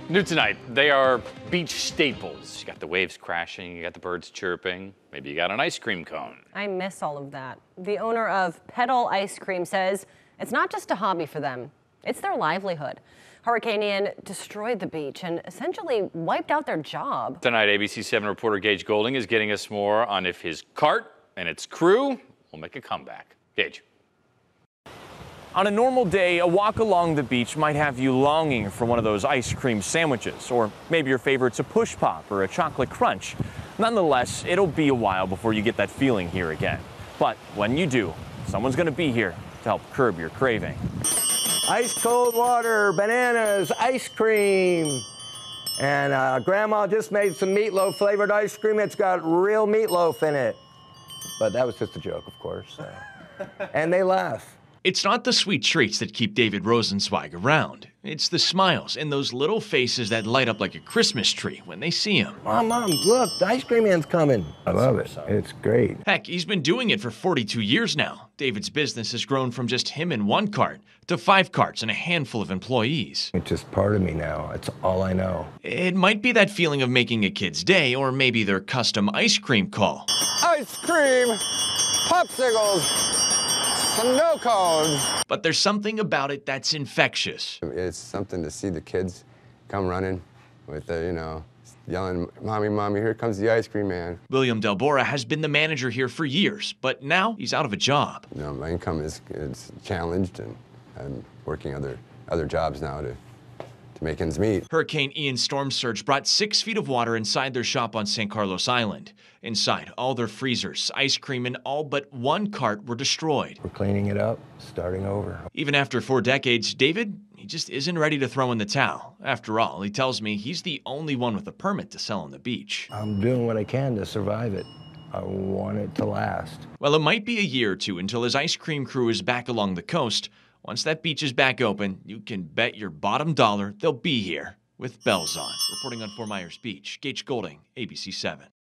New tonight, they are beach staples. You got the waves crashing, you got the birds chirping, maybe you got an ice cream cone. I miss all of that. The owner of Pedal Ice Cream says it's not just a hobby for them, it's their livelihood. Hurricane Ian destroyed the beach and essentially wiped out their job. Tonight, ABC 7 reporter Gage Golding is getting us more on if his cart and its crew will make a comeback. Gage. On a normal day, a walk along the beach might have you longing for one of those ice cream sandwiches, or maybe your favorite's a push pop or a chocolate crunch. Nonetheless, it'll be a while before you get that feeling here again. But when you do, someone's going to be here to help curb your craving. Ice cold water, bananas, ice cream. And Grandma just made some meatloaf flavored ice cream. It's got real meatloaf in it. But that was just a joke, of course. And they laugh. It's not the sweet treats that keep David Rosenzweig around. It's the smiles and those little faces that light up like a Christmas tree when they see him. Mom, look, the ice cream man's coming. I love it. It's great. Heck, he's been doing it for 42 years now. David's business has grown from just him and one cart to 5 carts and a handful of employees. It's just part of me now. It's all I know. It might be that feeling of making a kid's day, or maybe their custom ice cream call. Ice cream, popsicles, snow cones. But there's something about it that's infectious. It's something to see the kids come running with the, yelling, "Mommy, Mommy, here comes the ice cream man." William Delbora has been the manager here for years, but now he's out of a job. My income is challenged, and I'm working other jobs now to make ends meet. Hurricane Ian's storm surge brought 6 feet of water inside their shop on San Carlos Island. Inside, all their freezers, ice cream, and all but one cart were destroyed. We're cleaning it up, starting over. Even after 4 decades, David, he just isn't ready to throw in the towel. After all, he tells me he's the only one with a permit to sell on the beach. I'm doing what I can to survive it. I want it to last. Well, it might be a year or two until his ice cream crew is back along the coast. Once that beach is back open, you can bet your bottom dollar they'll be here with bells on. Reporting on Fort Myers Beach, Gage Golding, ABC 7.